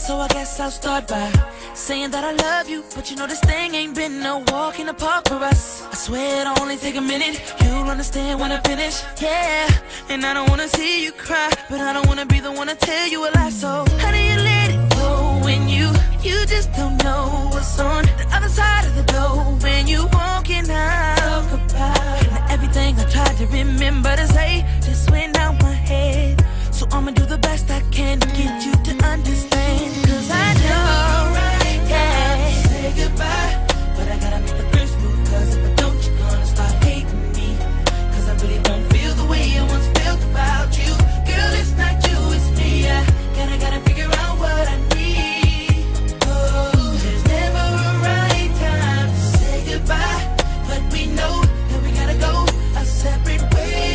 so I guess I'll start by saying that I love you, but you know this thing ain't been no walk in the park for us. I swear it'll only take a minute, you'll understand when I finish, yeah. And I don't wanna see you cry, but I don't wanna be the one to tell you a lie. So how do you let it go when you just don't know what's on the other side of the door when you walking out? Talk about now everything I tried to remember to say just went out my head. So I'ma do the best I can to get you to understand. Cause I know, yeah, say goodbye, but I gotta make the first move. Cause if I don't, you're gonna start hating me. Cause I really don't feel the way I once felt about you. Girl, it's not you, it's me. I gotta figure out what I need. Oh, there's never a right time to say goodbye, but we know that we gotta go a separate way.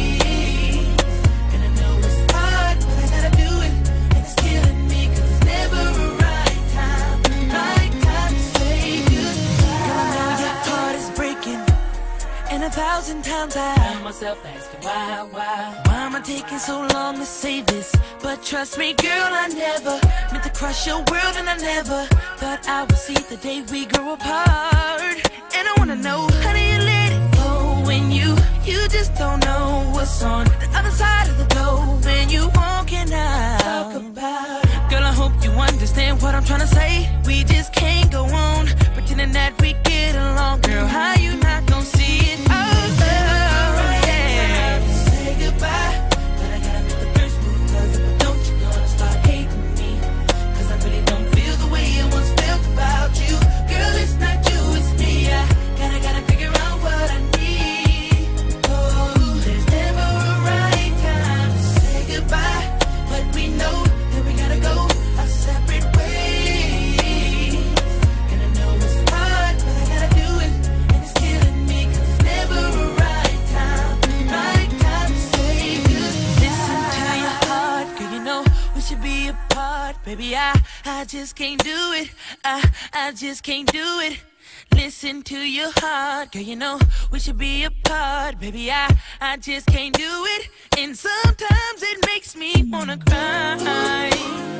And 1,000 times I found myself asking why am I taking so long to say this? But trust me, girl, I never meant to crush your world, and I never thought I would see the day we grow apart. And I wanna know, how do you let it go when you just don't know what's on the other side of the door when you walking out? Talk about it. Girl, I hope you understand what I'm trying to say. We just can't go on pretending that we get along. Girl, how you not gonna see it? Baby, I just can't do it. I just can't do it. Listen to your heart, girl, you know we should be apart. Baby, I just can't do it. And sometimes it makes me wanna cry.